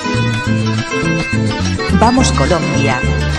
Vamos Colombia.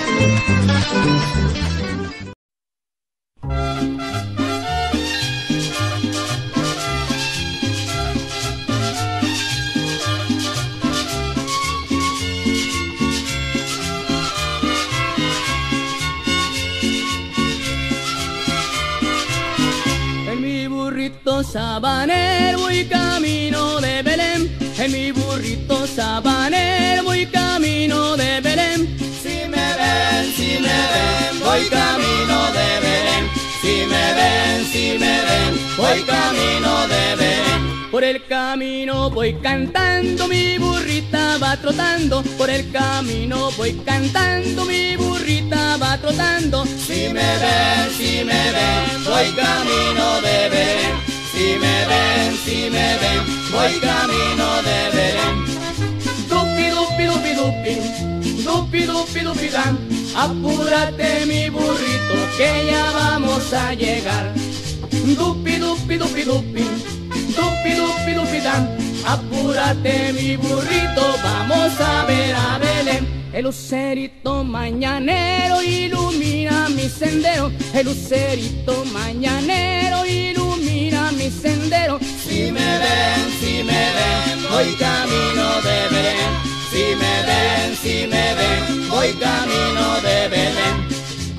En mi burrito sabanero voy camino de Belén. En mi burrito sabanero voy camino de Belén. Si me ven, voy camino de Belén. Si me ven, voy camino de Belén. Por el camino voy cantando, mi burrita va trotando. Por el camino voy cantando, mi burrita va trotando. Si me ven, voy camino de Belén. Si me ven, voy camino de Belén. Dupi, dupi, dupi, dupi, dupi, dupi, dupi, dan. Apúrate mi burrito que ya vamos a llegar. Dupi, dupi, dupi, dupi, dupi, dupi, dupi, dan. Apúrate mi burrito, vamos a ver a Belén. El lucerito mañanero ilumina mi sendero. El lucerito mañanero ilumina mi sendero. Si me ven, voy camino de Belén. Si me ven, voy camino de Belén.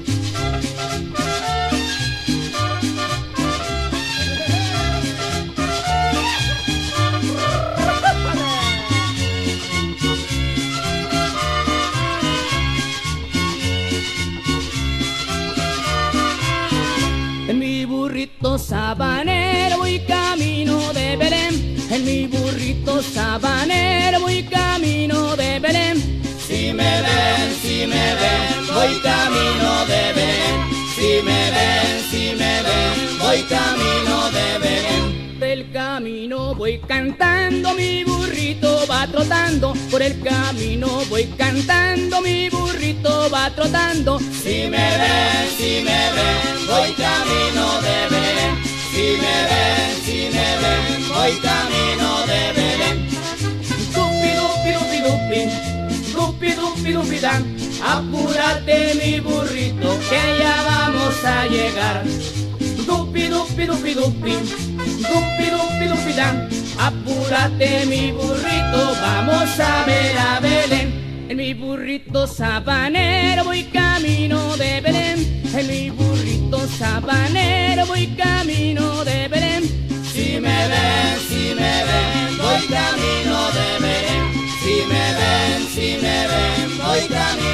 En mi burrito sabanero voy camino de Belén. En mi burrito sabanero voy camino de Belén. Si me ven, voy camino de Belén. Si me ven, voy camino de Belén. Del camino voy cantando, mi burrito va trotando. Por el camino voy cantando, mi burrito va trotando. Si me ven, voy camino de Belén. Si me ven, voy camino de Belén. Dupi, dupi, dupi, dupi, dupi, dupi, dupi, dan. Apúrate mi burrito que ya vamos a llegar. Dupi, dupi, dupi, dupi, dupi, dupi, dupi, dan. Apúrate mi burrito, vamos a ver a Belén. En mi burrito sabanero voy camino de Belén. En mi burrito sabanero voy camino de Belén. Si me ven, voy camino de Belén. Si me ven, voy camino